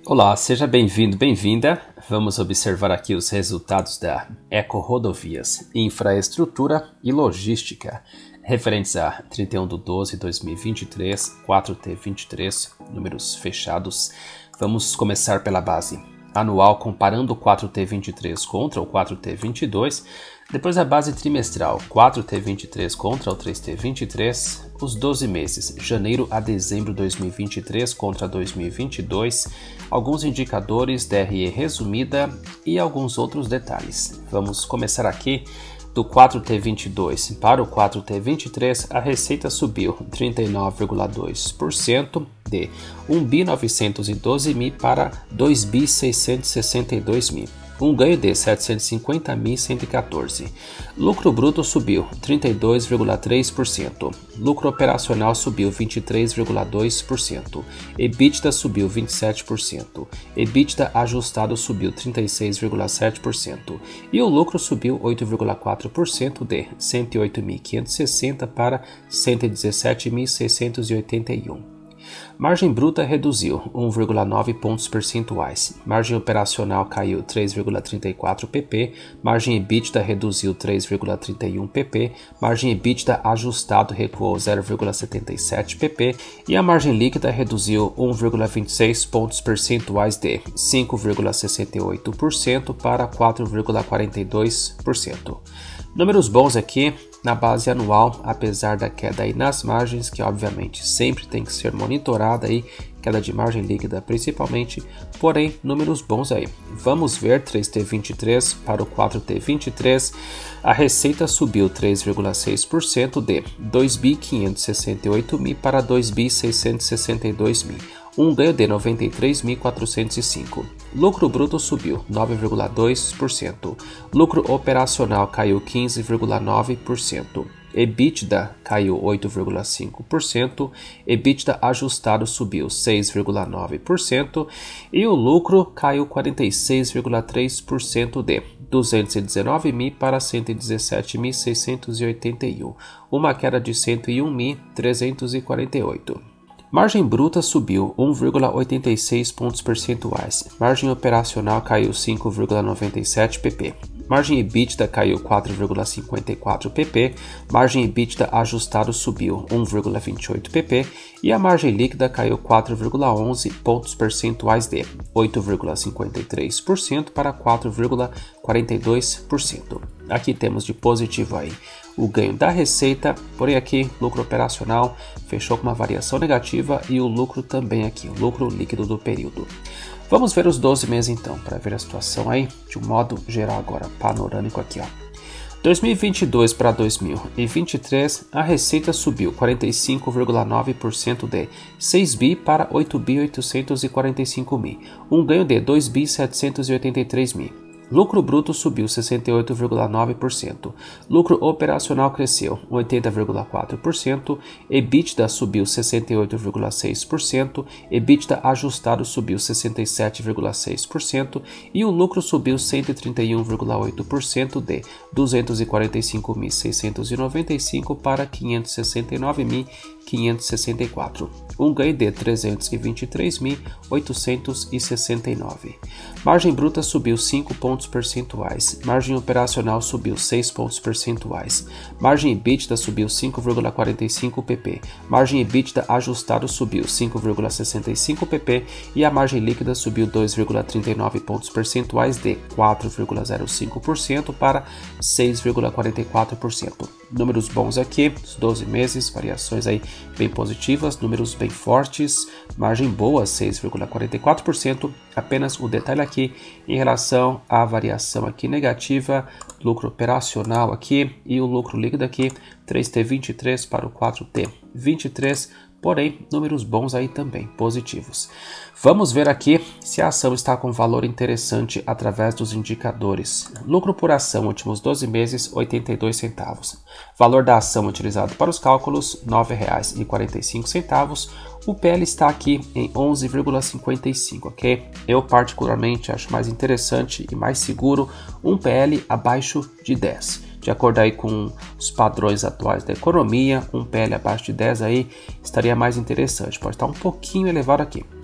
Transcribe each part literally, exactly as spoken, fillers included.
Olá, seja bem-vindo, bem-vinda. Vamos observar aqui os resultados da Ecorodovias, Infraestrutura e Logística, referentes a trinta e um de doze de dois mil e vinte e três, quatro T vinte e três, números fechados. Vamos começar pela base anual, comparando o quatro T vinte e três contra o quatro T vinte e dois, depois a base trimestral, quatro T vinte e três contra o três T vinte e três, os doze meses, janeiro a dezembro de dois mil e vinte e três contra dois mil e vinte e dois, alguns indicadores, D R E resumida e alguns outros detalhes. Vamos começar aqui do quatro T vinte e dois para o quatro T vinte e três, a receita subiu trinta e nove vírgula dois por cento de um bi novecentos e doze mil para dois bi seiscentos e sessenta e dois mil. Um ganho de setecentos e cinquenta mil cento e quatorze. Lucro bruto subiu trinta e dois vírgula três por cento. Lucro operacional subiu vinte e três vírgula dois por cento. EBITDA subiu vinte e sete por cento. EBITDA ajustado subiu trinta e seis vírgula sete por cento. E o lucro subiu oito vírgula quatro por cento de cento e oito mil quinhentos e sessenta para cento e dezessete mil seiscentos e oitenta e um. Margem bruta reduziu um vírgula nove pontos percentuais. Margem operacional caiu três vírgula trinta e quatro pp. Margem EBITDA reduziu três vírgula trinta e um pp. Margem EBITDA ajustado recuou zero vírgula setenta e sete pp. E a margem líquida reduziu um vírgula vinte e seis pontos percentuais de cinco vírgula sessenta e oito por cento para quatro vírgula quarenta e dois por cento. Números bons aqui na base anual, apesar da queda aí nas margens, que obviamente sempre tem que ser monitorada aí, queda de margem líquida principalmente, porém números bons aí. Vamos ver três T vinte e três para o quatro T vinte e três, a receita subiu três vírgula seis por cento de dois bi quinhentos e sessenta e oito mil para dois bi seiscentos e sessenta e dois mil. Um ganho de noventa e três mil quatrocentos e cinco. Lucro bruto subiu nove vírgula dois por cento. Lucro operacional caiu quinze vírgula nove por cento. EBITDA caiu oito vírgula cinco por cento. EBITDA ajustado subiu seis vírgula nove por cento. E o lucro caiu quarenta e seis vírgula três por cento de duzentos e dezenove mil para cento e dezessete mil seiscentos e oitenta e um. Uma queda de cento e um mil trezentos e quarenta e oito. Margem bruta subiu um vírgula oitenta e seis pontos percentuais. Margem operacional caiu cinco vírgula noventa e sete pp. Margem EBITDA caiu quatro vírgula cinquenta e quatro pp. Margem EBITDA ajustado subiu um vírgula vinte e oito pp. E a margem líquida caiu quatro vírgula onze pontos percentuais de oito vírgula cinquenta e três por cento para quatro vírgula quarenta e dois por cento. Aqui temos de positivo aí o ganho da receita, porém aqui lucro operacional fechou com uma variação negativa e o lucro também aqui, o lucro líquido do período. Vamos ver os doze meses então, para ver a situação aí de um modo geral agora, panorâmico aqui, ó. dois mil e vinte e dois para dois mil e vinte e três, a receita subiu quarenta e cinco vírgula nove por cento de seis bi para oito bi oitocentos e quarenta e cinco mil, um ganho de dois bi setecentos e oitenta e três mil. Lucro bruto subiu sessenta e oito vírgula nove por cento. Lucro operacional cresceu oitenta vírgula quatro por cento. EBITDA subiu sessenta e oito vírgula seis por cento. EBITDA ajustado subiu sessenta e sete vírgula seis por cento. E o lucro subiu cento e trinta e um vírgula oito por cento de duzentos e quarenta e cinco mil seiscentos e noventa e cinco para quinhentos e sessenta e nove mil quinhentos e sessenta e quatro. Um ganho de trezentos e vinte e três mil oitocentos e sessenta e nove. Margem bruta subiu cinco pontos percentuais. Margem operacional subiu seis pontos percentuais. Margem EBITDA subiu cinco vírgula quarenta e cinco pp. Margem EBITDA ajustado subiu cinco vírgula sessenta e cinco pp. E a margem líquida subiu dois vírgula trinta e nove pontos percentuais de quatro vírgula zero cinco por cento para seis vírgula quarenta e quatro por cento. Números bons aqui, os doze meses, variações aí bem positivas, números bem fortes, margem boa, seis vírgula quarenta e quatro por cento. Apenas o detalhe aqui em relação à variação aqui negativa, lucro operacional aqui e o lucro líquido aqui, três T vinte e três para o quatro T vinte e três. Porém, números bons aí também, positivos. Vamos ver aqui se a ação está com valor interessante através dos indicadores. Lucro por ação, últimos doze meses, oitenta e dois centavos. Valor da ação utilizado para os cálculos, nove reais e quarenta e cinco centavos. O P L está aqui em onze vírgula cinquenta e cinco, ok? Eu particularmente acho mais interessante e mais seguro um P L abaixo de dez. De acordo aí com os padrões atuais da economia, um P L abaixo de dez aí estaria mais interessante, pode estar um pouquinho elevado aqui.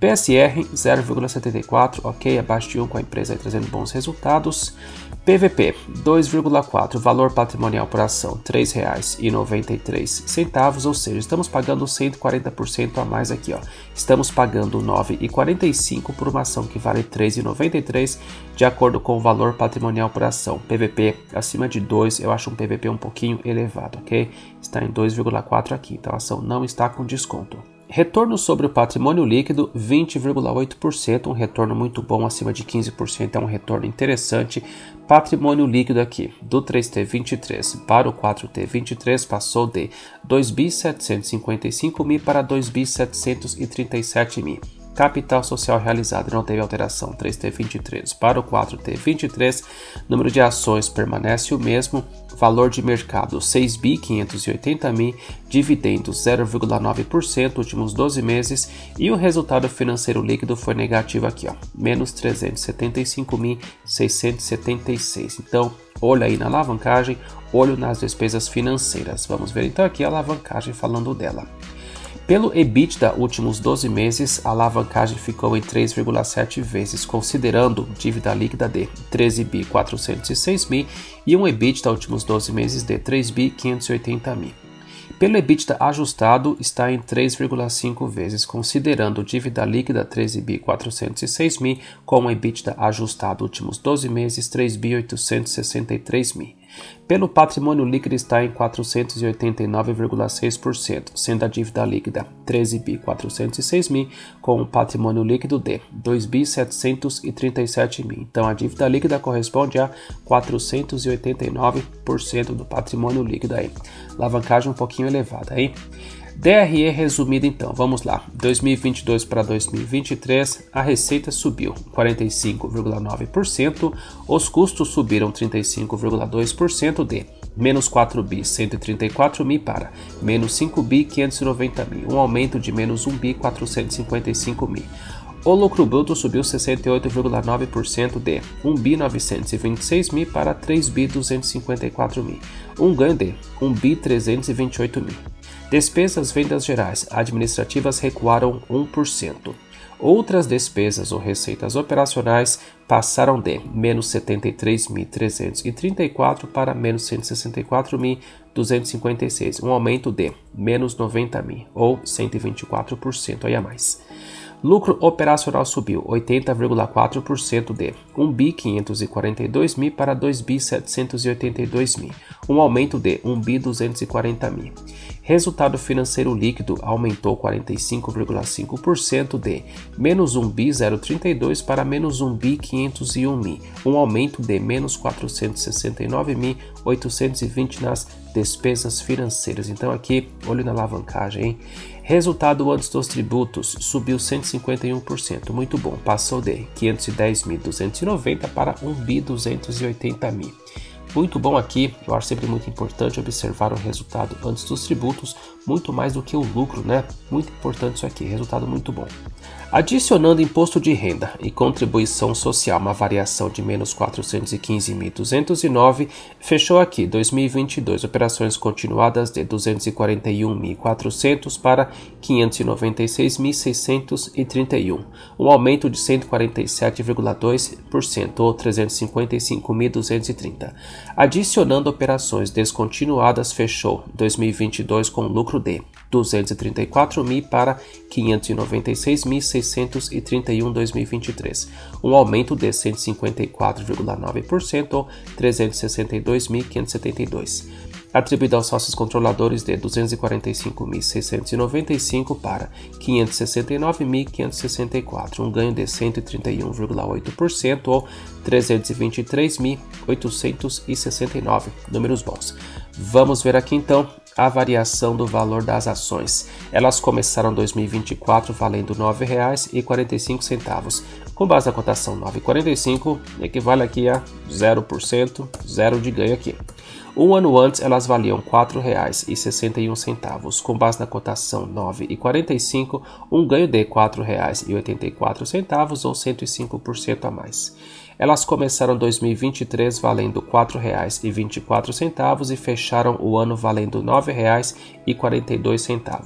P S R zero vírgula setenta e quatro, ok, abaixo de um com a empresa aí trazendo bons resultados. P V P dois vírgula quatro, valor patrimonial por ação três reais e noventa e três centavos, ou seja, estamos pagando cento e quarenta por cento a mais aqui, ó. Estamos pagando nove reais e quarenta e cinco centavos por uma ação que vale três reais e noventa e três centavos de acordo com o valor patrimonial por ação. P V P acima de dois, eu acho um P V P um pouquinho elevado, ok? Está em dois vírgula quatro aqui, então a ação não está com desconto. Retorno sobre o patrimônio líquido, vinte vírgula oito por cento, um retorno muito bom, acima de quinze por cento, é um retorno interessante. Patrimônio líquido aqui, do três T vinte e três para o quatro T vinte e três, passou de dois bilhões setecentos e cinquenta e cinco mil para dois bilhões setecentos e trinta e sete mil. Capital social realizado não teve alteração, três T vinte e três para o quatro T vinte e três, número de ações permanece o mesmo, valor de mercado seis bilhões quinhentos e oitenta mil, dividendos zero vírgula nove por cento últimos doze meses e o resultado financeiro líquido foi negativo aqui, ó, menos trezentos e setenta e cinco mil seiscentos e setenta e seis. Então, olho aí na alavancagem, olho nas despesas financeiras. Vamos ver então aqui a alavancagem falando dela. Pelo EBITDA, últimos doze meses, a alavancagem ficou em três vírgula sete vezes, considerando dívida líquida de treze bilhões quatrocentos e seis mil e um EBITDA últimos doze meses de três bilhões quinhentos e oitenta mil. Pelo EBITDA ajustado, está em três vírgula cinco vezes, considerando dívida líquida treze bilhões quatrocentos e seis mil, com um EBITDA ajustado últimos doze meses três bilhões oitocentos e sessenta e três mil. Pelo patrimônio líquido está em quatrocentos e oitenta e nove vírgula seis por cento, sendo a dívida líquida treze bilhões quatrocentos e seis mil, com um patrimônio líquido de dois bilhões setecentos e trinta e sete mil. Então a dívida líquida corresponde a quatrocentos e oitenta e nove por cento do patrimônio líquido aí. Alavancagem um pouquinho elevada aí. D R E resumido então, vamos lá, dois mil e vinte e dois para dois mil e vinte e três, a receita subiu quarenta e cinco vírgula nove por cento, os custos subiram trinta e cinco vírgula dois por cento de menos quatro bilhões cento e trinta e quatro mil para menos cinco bilhões quinhentos e noventa mil, um aumento de menos um bilhão quatrocentos e cinquenta e cinco mil. O lucro bruto subiu sessenta e oito vírgula nove por cento de um bilhão novecentos e vinte e seis mil para três bilhões duzentos e cinquenta e quatro mil, um ganho de um bilhão trezentos e vinte e oito mil. Despesas vendas gerais administrativas recuaram um por cento. Outras despesas ou receitas operacionais passaram de menos setenta e três mil trezentos e trinta e quatro para menos cento e sessenta e quatro mil duzentos e cinquenta e seis, um aumento de menos noventa mil ou cento e vinte e quatro por cento aí a mais. Lucro operacional subiu oitenta vírgula quatro por cento de um bilhão quinhentos e quarenta e dois mil para dois bilhões setecentos e oitenta e dois mil, um aumento de um bilhão duzentos e quarenta mil. Resultado financeiro líquido aumentou quarenta e cinco vírgula cinco por cento de menos um bilhão zero trinta e dois para menos um bilhão quinhentos e um mil, um aumento de menos quatrocentos e sessenta e nove mil oitocentos e vinte nas despesas financeiras. Então aqui, olho na alavancagem, hein? Resultado antes dos tributos subiu cento e cinquenta e um por cento, muito bom, passou de quinhentos e dez mil duzentos e noventa para um bilhão duzentos e oitenta mil. Muito bom aqui, eu acho sempre muito importante observar o resultado antes dos tributos, muito mais do que o lucro, né? Muito importante isso aqui, resultado muito bom. Adicionando imposto de renda e contribuição social, uma variação de menos quatrocentos e quinze mil duzentos e nove, fechou aqui dois mil e vinte e dois, operações continuadas de duzentos e quarenta e um mil e quatrocentos para quinhentos e noventa e seis mil seiscentos e trinta e um, um aumento de cento e quarenta e sete vírgula dois por cento ou trezentos e cinquenta e cinco mil duzentos e trinta. Adicionando operações descontinuadas, fechou dois mil e vinte e dois com lucro de duzentos e trinta e quatro mil para quinhentos e noventa e seis mil seiscentos e trinta e um em dois mil e vinte e três, um aumento de cento e cinquenta e quatro vírgula nove por cento ou trezentos e sessenta e dois mil quinhentos e setenta e dois. Atribuído aos sócios controladores de duzentos e quarenta e cinco mil seiscentos e noventa e cinco para quinhentos e sessenta e nove mil quinhentos e sessenta e quatro, um ganho de cento e trinta e um vírgula oito por cento ou trezentos e vinte e três mil oitocentos e sessenta e nove, números bons. Vamos ver aqui então a variação do valor das ações. Elas começaram dois mil e vinte e quatro valendo nove reais e quarenta e cinco centavos. Com base na cotação nove reais e quarenta e cinco centavos, equivale aqui a zero por cento, zero de ganho aqui. Um ano antes elas valiam quatro reais e sessenta e um centavos. Com base na cotação nove reais e quarenta e cinco centavos, um ganho de quatro reais e oitenta e quatro centavos ou cento e cinco por cento a mais. Elas começaram dois mil e vinte e três valendo quatro reais e vinte e quatro centavos e fecharam o ano valendo nove reais e quarenta e dois centavos.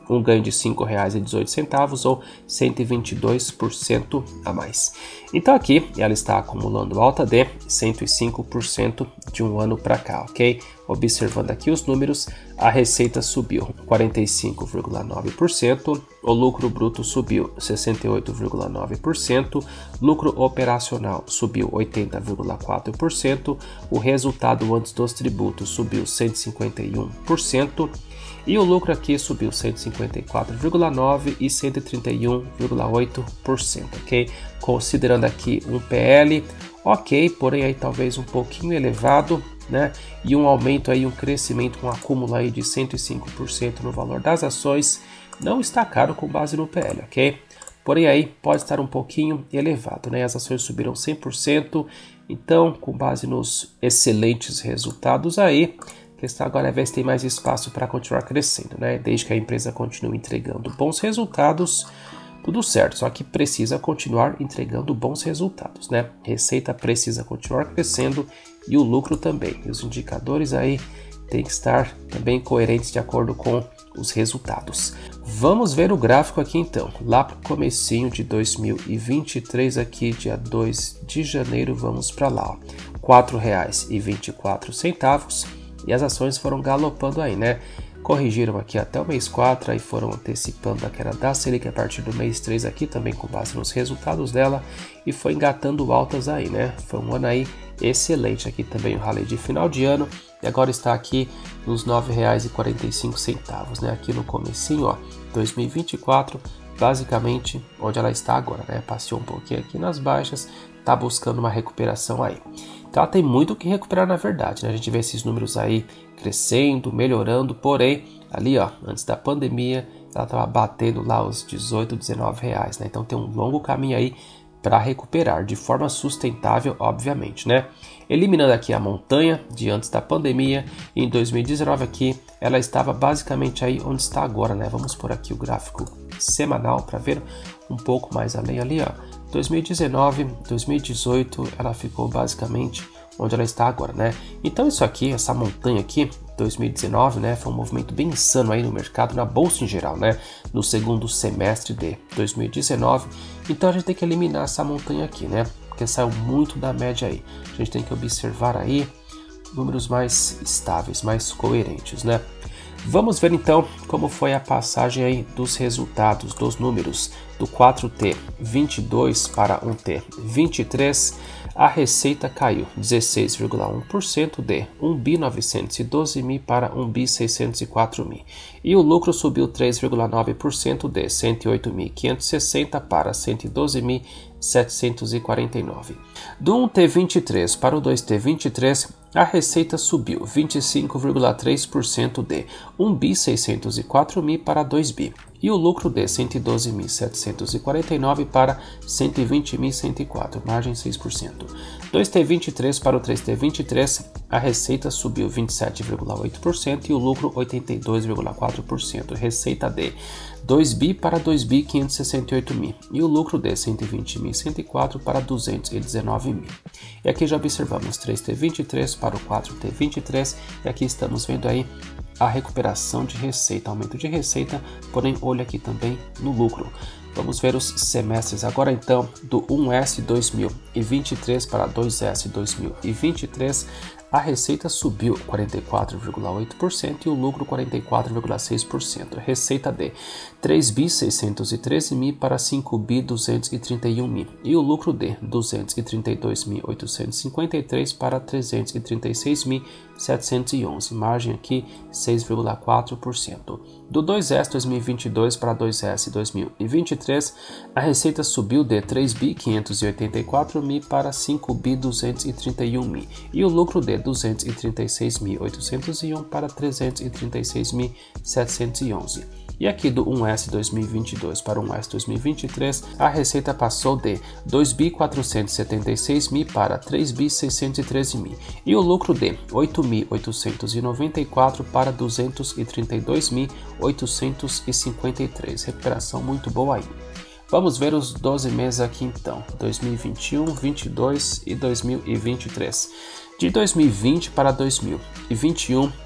um ganho de cinco reais e dezoito centavos ou cento e vinte e dois por cento a mais. Então aqui ela está acumulando alta de cento e cinco por cento de um ano para cá, ok? Observando aqui os números, a receita subiu quarenta e cinco vírgula nove por cento, o lucro bruto subiu sessenta e oito vírgula nove por cento, lucro operacional subiu oitenta vírgula quatro por cento, o resultado antes dos tributos subiu cento e cinquenta e um por cento e o lucro aqui subiu cento e cinquenta e quatro vírgula nove por cento e cento e trinta e um vírgula oito por cento, ok? Considerando aqui um P L, ok, porém aí talvez um pouquinho elevado, né? E um aumento aí, um crescimento, um acúmulo aí de cento e cinco por cento no valor das ações, não está caro com base no P L, ok? Porém aí pode estar um pouquinho elevado, né? As ações subiram cem por cento, então com base nos excelentes resultados aí, a questão agora é ver se tem mais espaço para continuar crescendo, né? Desde que a empresa continue entregando bons resultados, tudo certo, só que precisa continuar entregando bons resultados, né? Receita precisa continuar crescendo e o lucro também. E os indicadores aí têm que estar também coerentes de acordo com os resultados. Vamos ver o gráfico aqui então, lá para o comecinho de dois mil e vinte e três, aqui dia dois de janeiro, vamos para lá, ó, quatro reais e vinte e quatro centavos e as ações foram galopando aí, né? Corrigiram aqui até o mês quatro, aí foram antecipando a queda da Selic a partir do mês três aqui, também com base nos resultados dela, e foi engatando altas aí, né? Foi um ano aí excelente aqui também, o rally de final de ano, e agora está aqui nos nove reais e quarenta e cinco centavos, né? Aqui no comecinho, ó, dois mil e vinte e quatro, basicamente onde ela está agora, né? Passeou um pouquinho aqui nas baixas, tá buscando uma recuperação aí. Então ela tem muito o que recuperar na verdade, né? A gente vê esses números aí crescendo, melhorando, porém, ali ó, antes da pandemia, ela estava batendo lá os dezoito, dezenove reais, né? Então tem um longo caminho aí para recuperar, de forma sustentável, obviamente, né? Eliminando aqui a montanha de antes da pandemia, em dois mil e dezenove aqui, ela estava basicamente aí onde está agora, né? Vamos por aqui o gráfico semanal para ver um pouco mais além ali, ó. dois mil e dezenove, dois mil e dezoito, ela ficou basicamente onde ela está agora, né? Então isso aqui, essa montanha aqui, dois mil e dezenove, né, foi um movimento bem insano aí no mercado, na bolsa em geral, né, no segundo semestre de dois mil e dezenove. Então a gente tem que eliminar essa montanha aqui, né, porque saiu muito da média aí. A gente tem que observar aí números mais estáveis, mais coerentes, né? Vamos ver então como foi a passagem aí dos resultados dos números do quatro T vinte e dois para um T vinte e três. A receita caiu dezesseis vírgula um por cento de um bi novecentos e doze mil para um bi seiscentos e quatro mil. E o lucro subiu três vírgula nove por cento de cento e oito mil quinhentos e sessenta para cento e doze mil setecentos e quarenta e nove. Do um T vinte e três para o dois T vinte e três, a receita subiu vinte e cinco vírgula três por cento de um bi seiscentos e quatro mil para dois bi. E o lucro de cento e doze mil setecentos e quarenta e nove para cento e vinte mil cento e quatro, margem seis por cento. dois T vinte e três para o três T vinte e três, a receita subiu vinte e sete vírgula oito por cento e o lucro oitenta e dois vírgula quatro por cento. Receita de dois bi para dois bi quinhentos e sessenta e oito mil e o lucro de cento e vinte mil cento e quatro para duzentos e dezenove mil. E aqui já observamos três T vinte e três para o quatro T vinte e três e aqui estamos vendo aí a recuperação de receita, aumento de receita, porém olha aqui também no lucro. Vamos ver os semestres agora então do um S dois mil e vinte e três para dois S dois mil e vinte e três. A receita subiu quarenta e quatro vírgula oito por cento e o lucro quarenta e quatro vírgula seis por cento. Receita de três bi seiscentos e treze mil para cinco bi duzentos e trinta e um mil e o lucro de duzentos e trinta e dois mil oitocentos e cinquenta e três para trezentos e trinta e seis mil setecentos e onze, margem aqui seis vírgula quatro por cento. Do dois S dois mil e vinte e dois para dois S dois mil e vinte e três, a receita subiu de três bi quinhentos e oitenta e quatro mil para cinco bi duzentos e trinta e um mil e o lucro de duzentos e trinta e seis mil oitocentos e um para trezentos e trinta e seis mil setecentos e onze. E aqui do um S dois mil e vinte e dois para um S dois mil e vinte e três, a receita passou de dois bi quatrocentos e setenta e seis mil para três bi seiscentos e treze mil e o lucro de oito mil oitocentos e noventa e quatro para duzentos e trinta e dois mil oitocentos e cinquenta e três. Recuperação muito boa aí. Vamos ver os doze meses aqui então, dois mil e vinte e um, vinte e dois e dois mil e vinte e três. De dois mil e vinte para dois mil e vinte e um,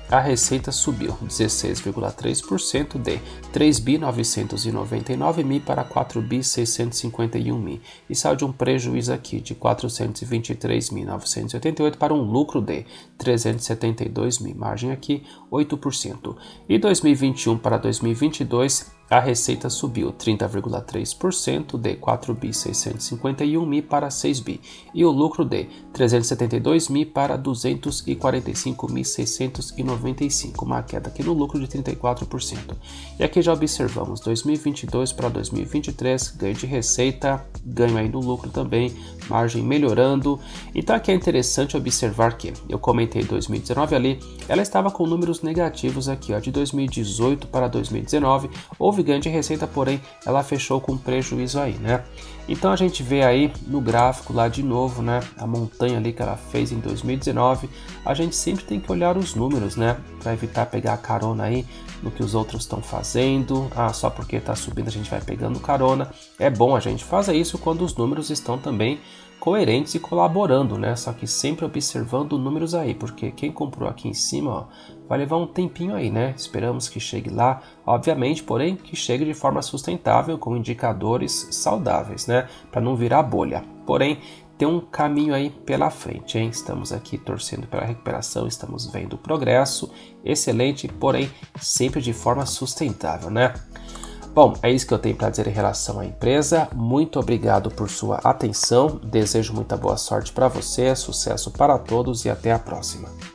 a receita subiu dezesseis vírgula três por cento de três bilhões novecentos e noventa e nove mil para quatro bilhões seiscentos e cinquenta e um mil e saiu de um prejuízo aqui de quatrocentos e vinte e três mil novecentos e oitenta e oito para um lucro de trezentos e setenta e dois mil, margem aqui oito por cento. E dois mil e vinte e um para dois mil e vinte e dois, a receita subiu trinta vírgula três por cento de quatro bilhões seiscentos e cinquenta e um mil para seis bilhões e o lucro de trezentos e setenta e dois mil para duzentos e quarenta e cinco mil seiscentos e noventa e cinco, uma queda aqui no lucro de trinta e quatro por cento. E aqui já observamos dois mil e vinte e dois para dois mil e vinte e três, ganho de receita, ganho aí no lucro também, margem melhorando. Então aqui é interessante observar que eu comentei dois mil e dezenove ali, ela estava com números negativos aqui, ó, de dois mil e dezoito para dois mil e dezenove, houve ganho de receita, porém ela fechou com prejuízo aí, né? Então a gente vê aí no gráfico lá de novo, né, a montanha ali que ela fez em dois mil e dezenove. A gente sempre tem que olhar os números, né, para evitar pegar carona aí no que os outros estão fazendo. Ah, só porque está subindo a gente vai pegando carona. É bom a gente fazer isso quando os números estão também coerentes e colaborando, né? Só que sempre observando números aí, porque quem comprou aqui em cima, ó, vai levar um tempinho aí, né? Esperamos que chegue lá, obviamente, porém que chegue de forma sustentável, com indicadores saudáveis, né? Para não virar bolha. Porém, tem um caminho aí pela frente, hein? Estamos aqui torcendo pela recuperação, estamos vendo o progresso, excelente, porém sempre de forma sustentável, né? Bom, é isso que eu tenho para dizer em relação à empresa. Muito obrigado por sua atenção. Desejo muita boa sorte para você, sucesso para todos e até a próxima.